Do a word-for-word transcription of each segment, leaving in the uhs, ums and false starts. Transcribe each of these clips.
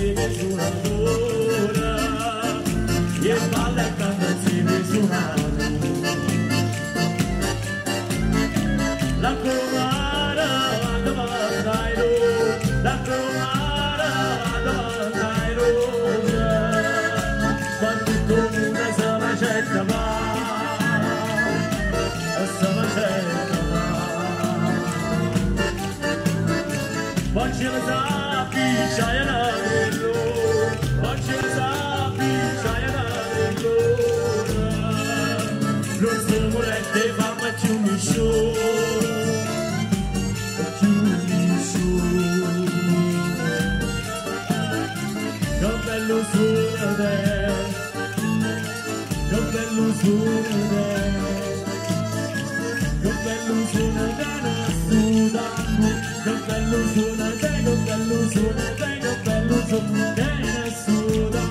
insieme su una luna e balla e canta insieme su una luna. La comara davanti ai loro, la comara davanti ai loro, quando il comune se la cerca va, se la cerca va. Poi ce la sapi, c'hai una dello, poi ce la sapi, c'hai una dello, non si volete fa ma ci unisce. Che bello suona, che bello suona, che bello suona Sudan, che bello suona, che bello suona, che bello suona Sudan.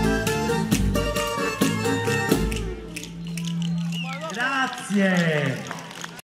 Grazie!